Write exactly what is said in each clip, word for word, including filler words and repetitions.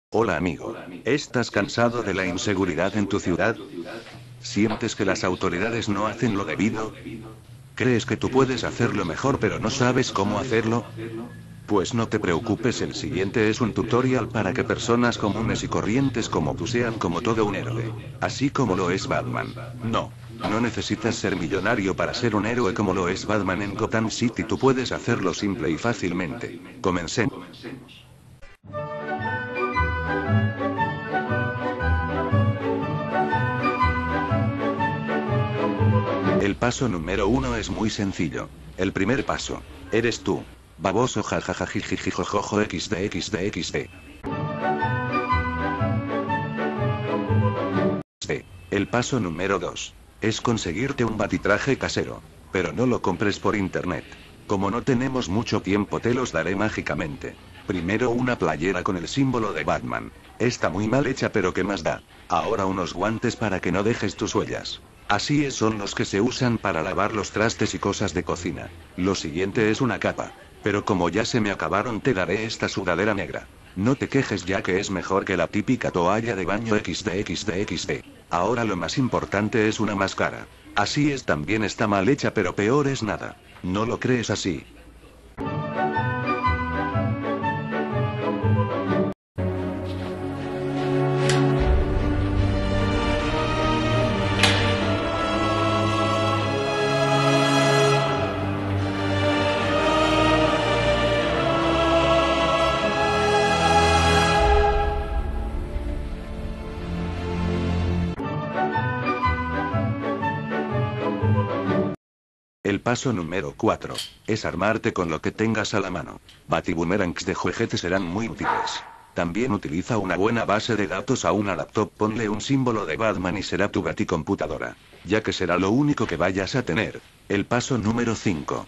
Hola amigo. ¿Estás cansado de la inseguridad en tu ciudad? ¿Sientes que las autoridades no hacen lo debido? ¿Crees que tú puedes hacerlo mejor pero no sabes cómo hacerlo? Pues no te preocupes, el siguiente es un tutorial para que personas comunes y corrientes como tú sean como todo un héroe. Así como lo es Batman. No. No necesitas ser millonario para ser un héroe como lo es Batman en Gotham City, tú puedes hacerlo simple y fácilmente. Comencemos. El paso número uno es muy sencillo. El primer paso. Eres tú. Baboso jajajajijijojojo xd xd xd. Sí. El paso número dos. Es conseguirte un batitraje casero. Pero no lo compres por internet. Como no tenemos mucho tiempo te los daré mágicamente. Primero una playera con el símbolo de Batman. Está muy mal hecha pero ¿qué más da? Ahora unos guantes para que no dejes tus huellas. Así es, son los que se usan para lavar los trastes y cosas de cocina. Lo siguiente es una capa. Pero como ya se me acabaron te daré esta sudadera negra. No te quejes ya que es mejor que la típica toalla de baño xd xd xd. Ahora lo más importante es una máscara. Así es, también está mal hecha pero peor es nada. ¿No lo crees así? El paso número cuatro. Es armarte con lo que tengas a la mano. Batiboomerangs de juguete serán muy útiles. También utiliza una buena base de datos a una laptop, ponle un símbolo de Batman y será tu baticomputadora. Ya que será lo único que vayas a tener. El paso número cinco.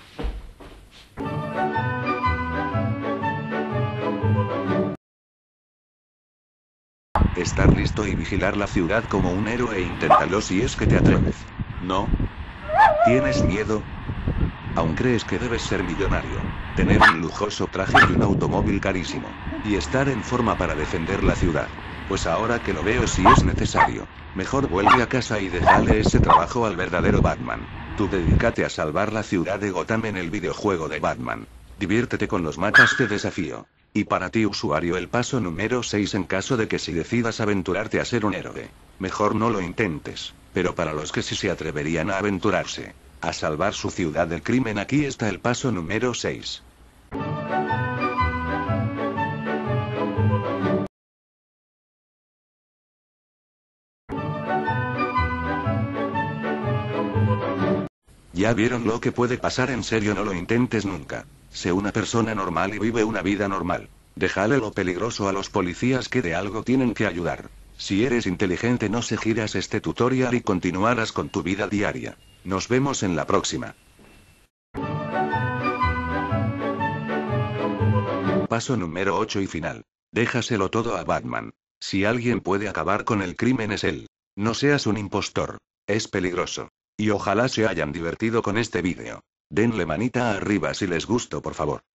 Estar listo y vigilar la ciudad como un héroe, e inténtalo si es que te atreves. ¿No? ¿Tienes miedo? ¿Aún crees que debes ser millonario, tener un lujoso traje y un automóvil carísimo, y estar en forma para defender la ciudad? Pues ahora que lo veo, si es necesario, mejor vuelve a casa y déjale ese trabajo al verdadero Batman. Tú dedícate a salvar la ciudad de Gotham en el videojuego de Batman. Diviértete con los mapas de desafío. Y para ti, usuario, el paso número seis, en caso de que si decidas aventurarte a ser un héroe, mejor no lo intentes. Pero para los que sí se atreverían a aventurarse a salvar su ciudad del crimen, aquí está el paso número seis. ¿Ya vieron lo que puede pasar? En serio, no lo intentes nunca. Sé una persona normal y vive una vida normal. Déjale lo peligroso a los policías, que de algo tienen que ayudar. Si eres inteligente no seguirás este tutorial y continuarás con tu vida diaria. Nos vemos en la próxima. Paso número ocho y final. Déjaselo todo a Batman. Si alguien puede acabar con el crimen es él. No seas un impostor. Es peligroso. Y ojalá se hayan divertido con este vídeo. Denle manita arriba si les gustó, por favor.